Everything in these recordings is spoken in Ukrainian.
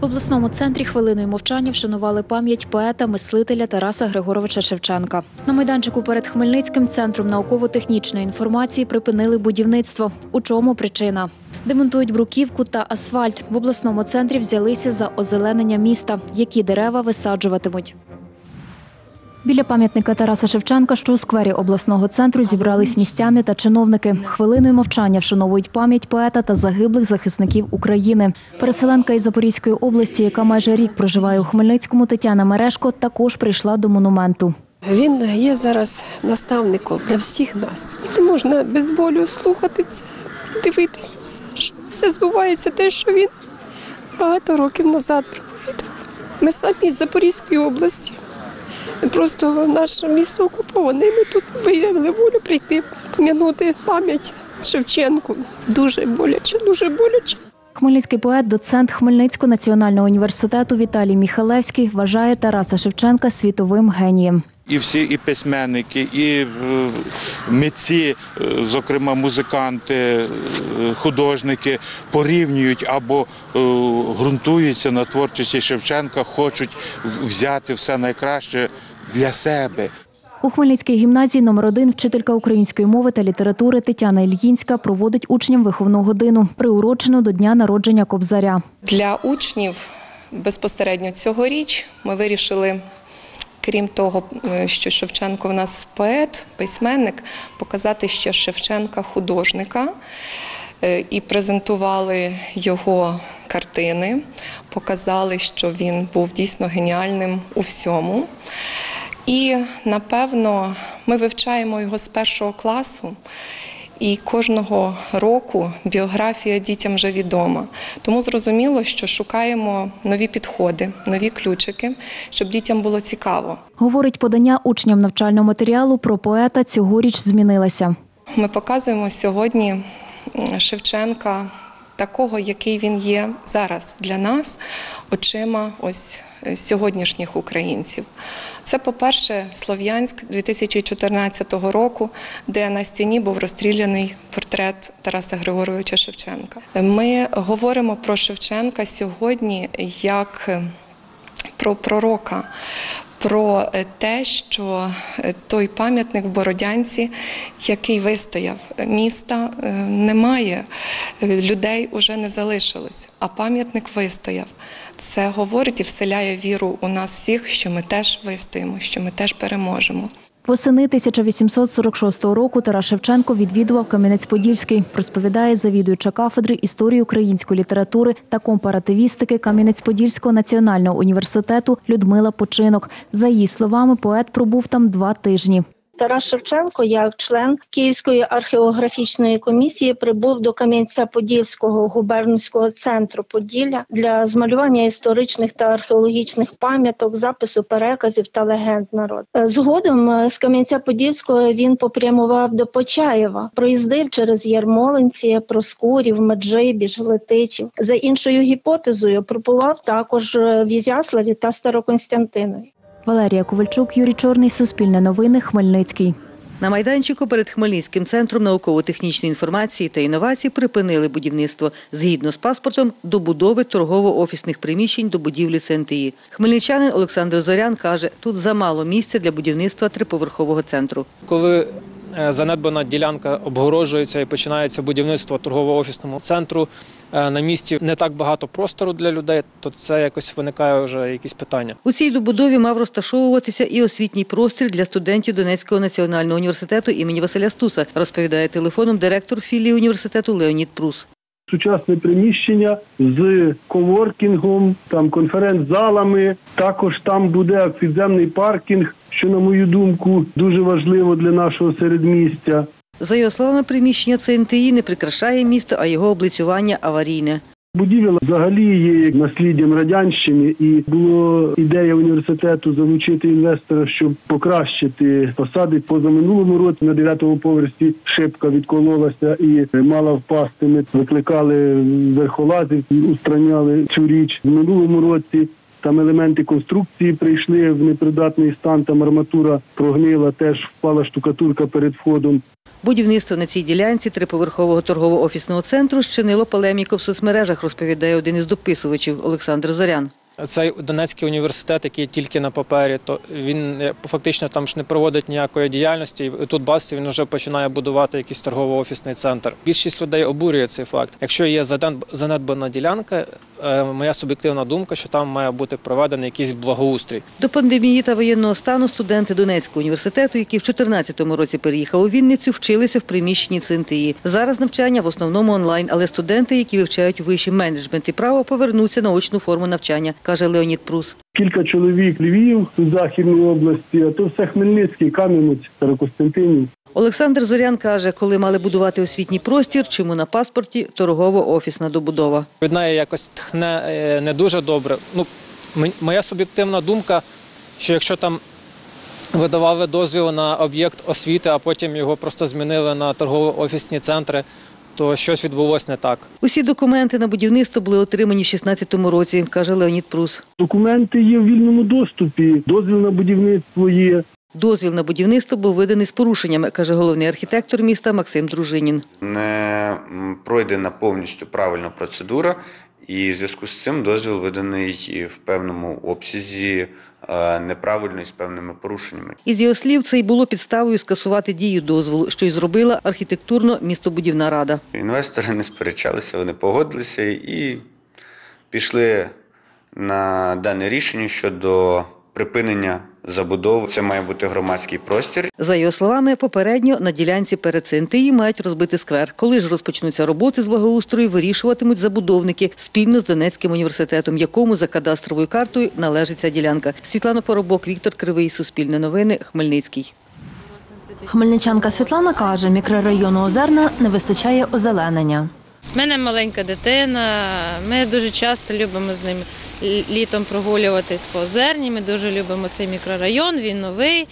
В обласному центрі хвилиною мовчання вшанували пам'ять поета-мислителя Тараса Григоровича Шевченка. На майданчику перед Хмельницьким центром науково-технічної інформації припинили будівництво. У чому причина? Демонтують бруківку та асфальт. В обласному центрі взялися за озеленення міста. Які дерева висаджуватимуть? Біля пам'ятника Тараса Шевченка, що у сквері обласного центру, зібрались містяни та чиновники. Хвилиною мовчання вшановують пам'ять поета та загиблих захисників України. Переселенка із Запорізької області, яка майже рік проживає у Хмельницькому, Тетяна Мережко, також прийшла до монументу. Він є зараз наставником для всіх нас. Не можна без болю слухати це, дивитися на все, що все збувається те, що він багато років назад проповідував. Ми самі з Запорізької області. Просто наше місто окуповане, ми тут виявили волю прийти, пом'янути пам'ять Шевченку. Дуже боляче, дуже боляче. Хмельницький поет, доцент Хмельницького національного університету Віталій Міхалевський вважає Тараса Шевченка світовим генієм. І всі і письменники, і митці, зокрема музиканти, художники, порівнюють або ґрунтуються на творчості Шевченка, хочуть взяти все найкраще для себе. У Хмельницькій гімназії номер 1 вчителька української мови та літератури Тетяна Ільїнська проводить учням виховну годину, приурочену до дня народження Кобзаря. Для учнів безпосередньо цьогоріч ми вирішили, крім того, що Шевченко в нас поет, письменник, показати ще Шевченка художника і презентували його картини, показали, що він був дійсно геніальним у всьому. І, напевно, ми вивчаємо його з 1 класу, і кожного року біографія дітям вже відома. Тому зрозуміло, що шукаємо нові підходи, нові ключики, щоб дітям було цікаво. Говорить, подання учням навчального матеріалу про поета цьогоріч змінилося. Ми показуємо сьогодні Шевченка такого, який він є зараз для нас, очима ось сьогоднішніх українців. Це, по-перше, Слов'янськ 2014 року, де на стіні був розстріляний портрет Тараса Григоровича Шевченка. Ми говоримо про Шевченка сьогодні як про пророка, про те, що той пам'ятник в Бородянці, який вистояв, міста немає, людей уже не залишилось, а пам'ятник вистояв. Це говорить і вселяє віру у нас всіх, що ми теж вистоїмо, що ми теж переможемо. Восени 1846 року Тарас Шевченко відвідував Кам'янець-Подільський, розповідає завідуюча кафедри історії української літератури та компаративістики Кам'янець-Подільського національного університету Людмила Починок. За її словами, поет пробув там 2 тижні. Тарас Шевченко, як член Київської археографічної комісії, прибув до Кам'янця-Подільського губернського центру Поділля для змалювання історичних та археологічних пам'яток, запису переказів та легенд народу. Згодом з Кам'янця-Подільського він попрямував до Почаєва, проїздив через Ярмолинці, Проскурів, Меджибіж, Летичів. За іншою гіпотезою, пробував також в Ізяславі та Староконстянтинові. Валерія Ковальчук, Юрій Чорний, Суспільне новини, Хмельницький. На майданчику перед Хмельницьким центром науково-технічної інформації та інновацій припинили будівництво згідно з паспортом добудови торгово-офісних приміщень до будівлі ЦНТІ. Хмельничанин Олександр Зорян каже, тут замало місця для будівництва 3-поверхового центру. Коли занедбана ділянка обгороджується і починається будівництво торгово-офісному центру, на місці не так багато простору для людей, то це якось виникає вже якісь питання. У цій добудові мав розташовуватися і освітній простір для студентів Донецького національного університету імені Василя Стуса, розповідає телефоном директор філії університету Леонід Прус. Сучасне приміщення з коворкінгом, там конференц-залами, також там буде підземний паркінг, що, на мою думку, дуже важливо для нашого середмістя. За його словами, приміщення ЦНТІ не прикрашає місто, а його облицювання аварійне. Будівля взагалі є насліддям радянщини, і була ідея університету залучити інвестора, щоб покращити фасади. Позаминулому році на 9-му поверсі шибка відкололася і мала впасти. Ми викликали верхолазів, устраняли цю річ. В минулому році там елементи конструкції прийшли в непридатний стан, там арматура прогнила, теж впала штукатурка перед входом. Будівництво на цій ділянці триповерхового торгово-офісного центру щинило полеміку в соцмережах, розповідає один із дописувачів Олександр Зорян. Цей Донецький університет, який тільки на папері, то він фактично там ж не проводить ніякої діяльності. І тут бачите, він вже починає будувати якийсь торгово-офісний центр. Більшість людей обурює цей факт. Якщо є занедбана ділянка, моя суб'єктивна думка, що там має бути проведений якийсь благоустрій. До пандемії та воєнного стану студенти Донецького університету, які в 2014 році переїхали у Вінницю, вчилися в приміщенні ЦНТІ. Зараз навчання в основному онлайн, але студенти, які вивчають вищий менеджмент і право, повернуться на очну форму навчання, каже Леонід Прус. Кілька чоловік Львів, Західної області, а то все Хмельницький, Кам'янець, Старокостянтинів. Олександр Зорян каже, коли мали будувати освітній простір, чому на паспорті торгово-офісна добудова. Від неї якось тхне не дуже добре. Моя суб'єктивна думка, що якщо там видавали дозвіл на об'єкт освіти, а потім його просто змінили на торгово-офісні центри, то щось відбулося не так. Усі документи на будівництво були отримані в 2016 році, каже Леонід Прус. Документи є в вільному доступі, дозвіл на будівництво є. Дозвіл на будівництво був виданий з порушеннями, каже головний архітектор міста Максим Дружинін. Не пройдена повністю правильна процедура, і в зв'язку з цим дозвіл виданий в певному обсязі неправильно і з певними порушеннями. Із його слів, це й було підставою скасувати дію дозволу, що й зробила архітектурно-містобудівна рада. Інвестори не сперечалися, вони погодилися і пішли на дане рішення щодо припинення забудови. Це має бути громадський простір. За його словами, попередньо на ділянці перед ЦНТІ мають розбити сквер. Коли ж розпочнуться роботи з благоустрою, вирішуватимуть забудовники спільно з Донецьким університетом, якому за кадастровою картою належить ця ділянка. Світлана Поробок, Віктор Кривий, Суспільне новини, Хмельницький. Хмельничанка Світлана каже, мікрорайону Озерна не вистачає озеленення. У мене маленька дитина, ми дуже часто любимо з ним літом прогулюватись по Озерні, ми дуже любимо цей мікрорайон, він новий.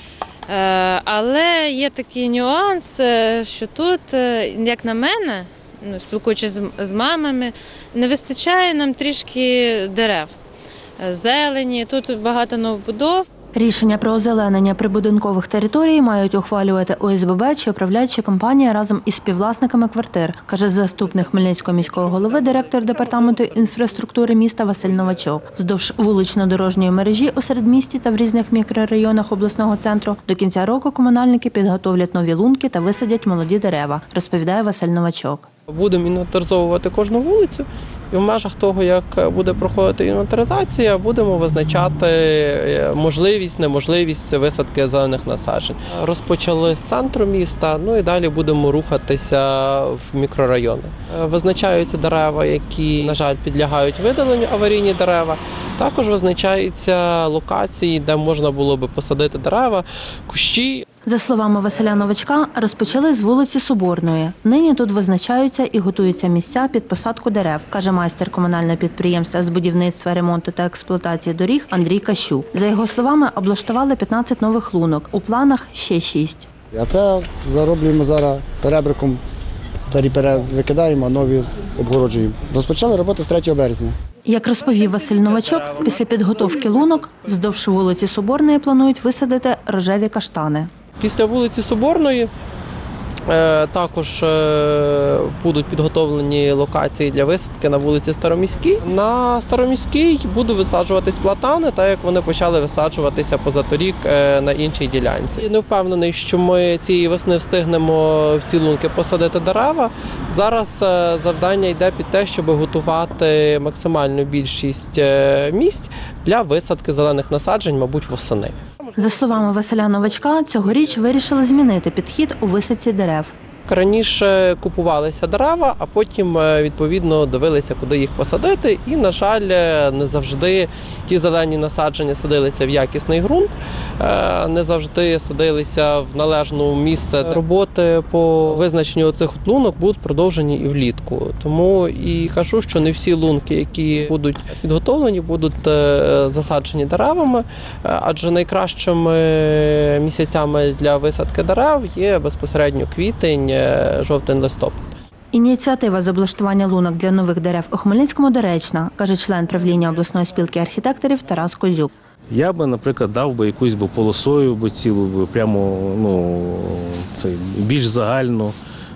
Але є такий нюанс, що тут, як на мене, спілкуючись з мамами, не вистачає нам трішки дерев, зелені, тут багато новобудов. Рішення про озеленення прибудинкових територій мають ухвалювати ОСББ чи управляюча компанія разом із співвласниками квартир, каже заступник Хмельницького міського голови, директор департаменту інфраструктури міста Василь Новачок. Вздовж вулично-дорожньої мережі у середмісті та в різних мікрорайонах обласного центру до кінця року комунальники підготовлять нові лунки та висадять молоді дерева, розповідає Василь Новачок. Будемо інвентаризовувати кожну вулицю і в межах того, як буде проходити інвентаризація, будемо визначати можливість, неможливість висадки зелених насаджень. Розпочали з центру міста, і далі будемо рухатися в мікрорайони. Визначаються дерева, які, на жаль, підлягають видаленню, аварійні дерева. Також визначаються локації, де можна було би посадити дерева, кущі. За словами Василя Новачка, розпочали з вулиці Соборної. Нині тут визначаються і готуються місця під посадку дерев, каже майстер комунального підприємства з будівництва, ремонту та експлуатації доріг Андрій Кащук. За його словами, облаштували 15 нових лунок, у планах ще 6. А це зароблюємо зараз перебриком, старі викидаємо, а нові обгороджуємо. Розпочали роботи з 3 березня. Як розповів Василь Новачок, після підготовки лунок вздовж вулиці Соборної планують висадити рожеві каштани. Після вулиці Соборної також будуть підготовлені локації для висадки на вулиці Староміській. На Староміській будуть висаджуватись платани, так як вони почали висаджуватися позаторік на іншій ділянці. Я не впевнений, що ми цієї весни встигнемо в ці лунки посадити дерева. Зараз завдання йде під те, щоб готувати максимальну більшість місць для висадки зелених насаджень, мабуть, восени. За словами Василя Новачка, цьогоріч вирішили змінити підхід у висадці дерев. Раніше купувалися дерева, а потім, відповідно, дивилися, куди їх посадити. І, на жаль, не завжди ті зелені насадження садилися в якісний ґрунт, не завжди садилися в належне місце. Роботи по визначенню цих лунок будуть продовжені і влітку. Тому і кажу, що не всі лунки, які будуть підготовлені, будуть засаджені деревами, адже найкращими місяцями для висадки дерев є безпосередньо квітень, жовтень-листопад. Ініціатива з облаштування лунок для нових дерев у Хмельницькому доречна, каже член правління обласної спілки архітекторів Тарас Козюк. Я би, наприклад, дав би якусь би полосою би цілу би прямо більш загально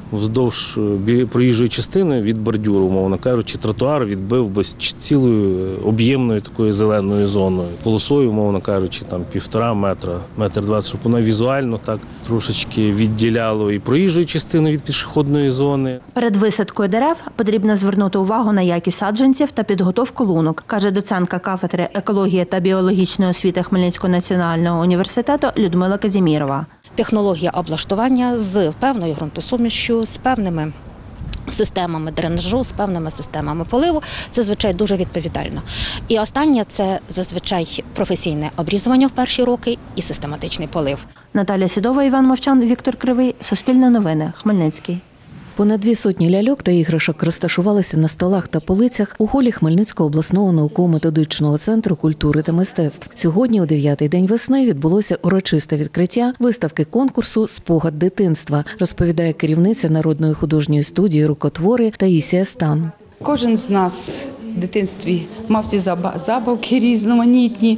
вздовж проїжджої частини від бордюру, умовно кажучи, тротуар відбив би цілою об'ємною такою зеленою зоною. Полосою, умовно кажучи, там 1,5 метра, 1,20 м, щоб вона візуально так трошечки відділяло і проїжджу частину від пішохідної зони. Перед висадкою дерев потрібно звернути увагу на якість саджанців та підготовку лунок, каже доцентка кафедри екології та біологічної освіти Хмельницького національного університету Людмила Казімірова. Технологія облаштування з певною ґрунтосумішю, з певними системами дренажу, з певними системами поливу. Це, звичайно, дуже відповідально. І останнє – це зазвичай професійне обрізування в перші роки і систематичний полив. Наталя Сідова, Іван Мовчан, Віктор Кривий. Суспільне новини. Хмельницький. Понад 200 ляльок та іграшок розташувалися на столах та полицях у холі Хмельницького обласного науково-методичного центру культури та мистецтв. Сьогодні, у 9-й день весни, відбулося урочисте відкриття виставки конкурсу «Спогад дитинства», розповідає керівниця Народної художньої студії «Рукотвори» Таїсія Стан. Кожен з нас в дитинстві мав ці забавки різноманітні,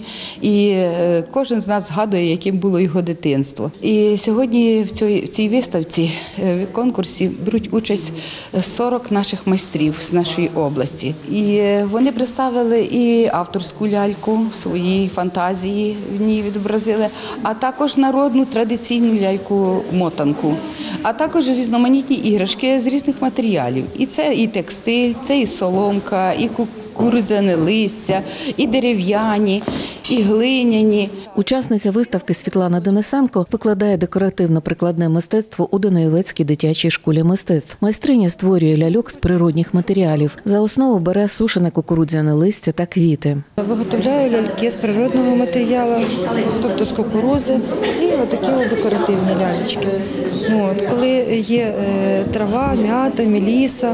і кожен з нас згадує, яким було його дитинство. І сьогодні в цій виставці, в конкурсі, беруть участь 40 наших майстрів з нашої області. І вони представили і авторську ляльку, свої фантазії в ній відобразили, а також народну традиційну ляльку-мотанку, а також різноманітні іграшки з різних матеріалів. І це і текстиль, це і соломка, і кукурудзяне листя, і дерев'яні, і глиняні. Учасниця виставки Світлана Денисенко викладає декоративно-прикладне мистецтво у Данилівецькій дитячій школі мистецтв. Майстриня створює ляльок з природних матеріалів. За основу бере сушене кукурудзяне листя та квіти. Виготовляю ляльки з природного матеріалу, тобто з кукурудзи, і отакі декоративні ляльки. Коли є трава, м'ята, меліса,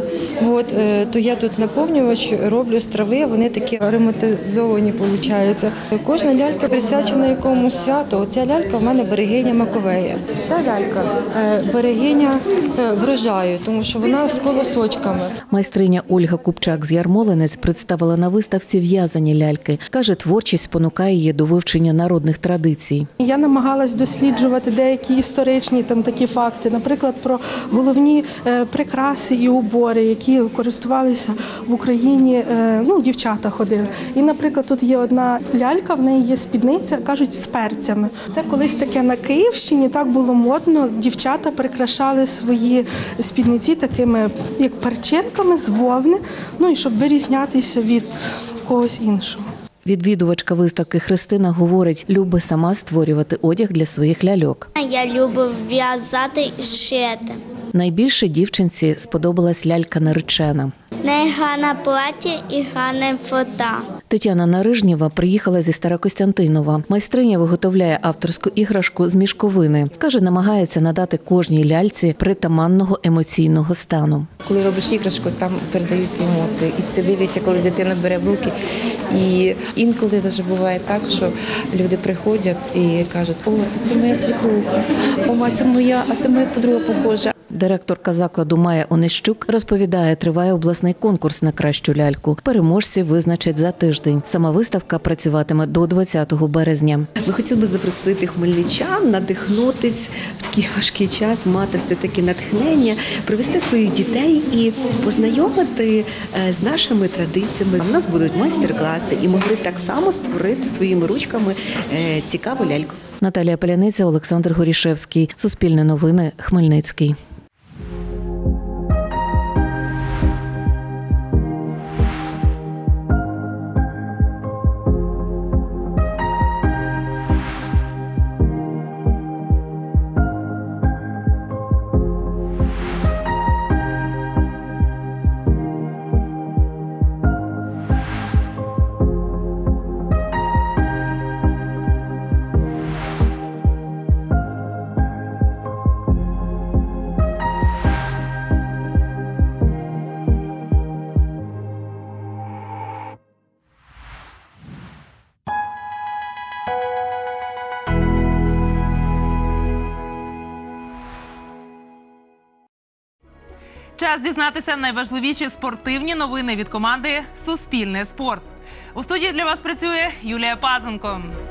то я тут наповнювач роблю з трави, вони такі ароматизовані виходять. Кожна лялька присвячена якомусь святу. Оця лялька в мене берегиня Маковея. Ця лялька берегиня врожаю, тому що вона з колосочками. Майстриня Ольга Купчак з Ярмолинець представила на виставці в'язані ляльки. Каже, творчість спонукає її до вивчення народних традицій. Я намагалась досліджувати деякі історичні такі факти, наприклад, про головні прикраси і убори, які користувалися в Україні, дівчата ходили. І, наприклад, тут є одна лялька, в неї є спідниця, кажуть, з перцями. Це колись таке на Київщині, так було модно, дівчата прикрашали свої спідниці такими, як перчинками з вовни, і щоб вирізнятися від когось іншого. Відвідувачка виставки Христина говорить, любить сама створювати одяг для своїх ляльок. Я люблю в'язати і шити. Найбільше дівчинці сподобалась лялька наречена. В неї гарне плаття і гарна фото. Тетяна Нарижнєва приїхала зі Старокостянтинова. Майстриня виготовляє авторську іграшку з мішковини. Каже, намагається надати кожній ляльці притаманного емоційного стану. Коли робиш іграшку, там передаються емоції. І це дивишся, коли дитина бере в руки. І інколи навіть буває так, що люди приходять і кажуть, о, це моя свекруха, а це моя подруга похожа. Директорка закладу Майя Онищук розповідає, триває обласний конкурс на кращу ляльку. Переможці визначать за тиждень. Сама виставка працюватиме до 20 березня. Ми хотіли би запросити хмельничан, надихнутись в такий важкий час, мати все-таки натхнення, привести своїх дітей і познайомити з нашими традиціями. У нас будуть майстер-класи і могли так само створити своїми ручками цікаву ляльку. Наталія Паляниця, Олександр Горішевський. Суспільне новини, Хмельницький. Час дізнатися найважливіші спортивні новини від команди «Суспільне спорт». У студії для вас працює Юлія Пазенко.